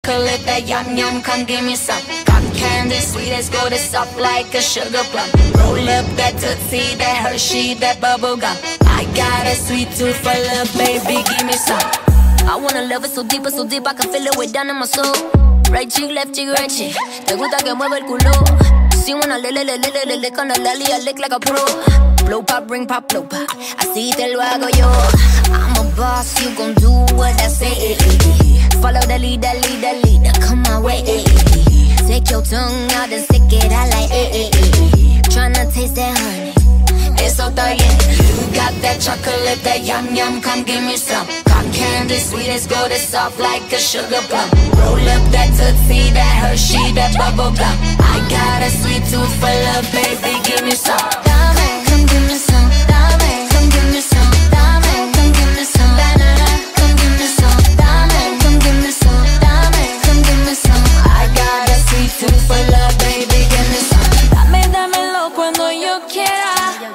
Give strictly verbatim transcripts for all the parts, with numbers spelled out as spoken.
chocolate, that yum yum, come give me some. Cotton candy, sweet as gold, it's soft like a sugar plum. Roll up that Tootsie, that Hershey, that bubble gum. I got a sweet tooth for love, baby, give me some. I wanna love it so deep, so deep, I can feel it way down in my soul. Right cheek, left cheek, right cheek. Te gusta que mueva el culo. Si wanna le le le le le le lick on the lolly, I lick like a pro. Blow pop, ring pop, blow pop. Así te lo hago yo. I'm a boss, you gon' do what I say. Follow the leader, leader, leader, come my way. Take your tongue out and stick it out like eh, eh, eh. Tryna taste that honey, it's so thirsty. You got that chocolate, that yum yum, come give me some. Cotton candy, sweet as gold, it's soft like a sugar plum. Roll up that Tootsie, that Hershey, that bubble gum. I got a sweet tooth for love, baby, give me some. dame, come give me some. Dame, come give me some. Dame, come give me some. Banana, come give me some. Dame, come give me some. Dame, come give me some. I got a sweet tooth for love, baby, give me some. Dame, dámelo cuando yo quiera.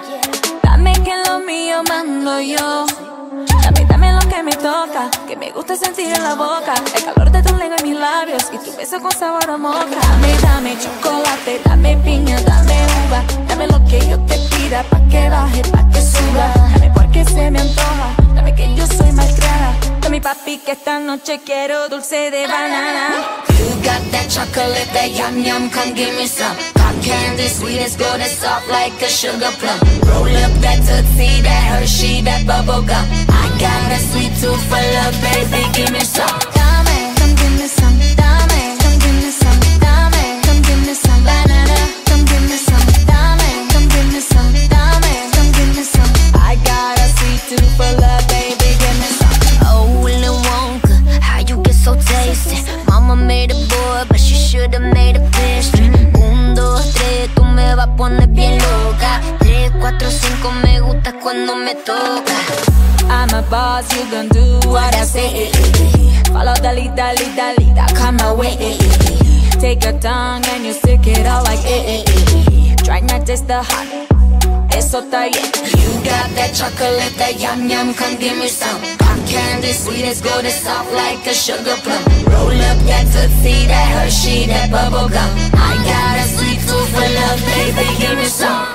Dame que lo mío mando yo. Dame, dame lo que me toca, que me gusta sentir en la boca. El calor de tu lengua en mis labios y tu beso con sabor a moca. Dame, dame chocolate, dame piña, dame uva. Dame lo que yo te pida, pa' que baje, pa' que suba. Dame porque se me antoja, dame que yo soy malcriada. Dame papi que esta noche quiero dulce de banana. You got that chocolate, that yum yum, come give me some. Cotton candy, sweet as gold, it's soft like a sugar plum. Roll up that Tootsie, that Hershey, that bubble gum. I got a sweet tooth for love, baby, give me some. Dame, come give me some. Dame, come give me some. Dame, come give me some. Banana, come give me some. Dame, come give me some. Dame, come give me some. I got a sweet tooth for love, baby, give me some. Oh, Willy Wonka, how you get so tasty? Mama made a boy, but she should've made a pastry. Un, dos, tres, tú me vas a poner bien loca. Tres, cuatro, cinco, me gusta cuando me toca. I'm a boss, you gon' do what I say. Follow the leader, leader, leader, come my way. Take your tongue and you stick it out like eh, eh, eh. Try not taste the honey, eso está bien. You got that chocolate, that yum yum, come give me some. Cotton candy, sweet as gold, it's soft like a sugar plum. Roll up that Tootsie, that Hershey, that bubble gum. I got a sweet tooth for love, baby, give me some.